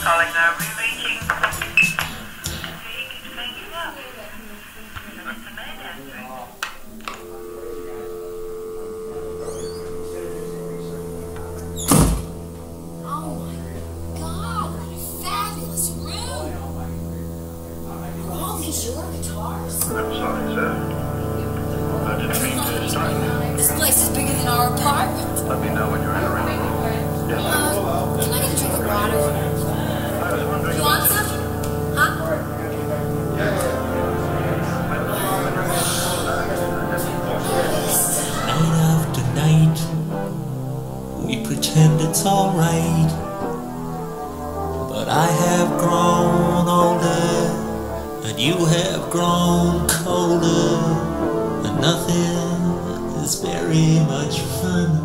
Calling now, reaching. Keep things up. What's the main answer? Oh my God, what a fabulous room! Are all these your guitars? I'm sorry, sir. I didn't mean to start. This place is bigger than our apartment. Let me know when you're in a room. Yes, sir. Can I get a drink of water? I was wondering You want some? Huh? Night after night, we pretend it's alright. But I have grown older, and you have grown colder, and nothing is very much fun.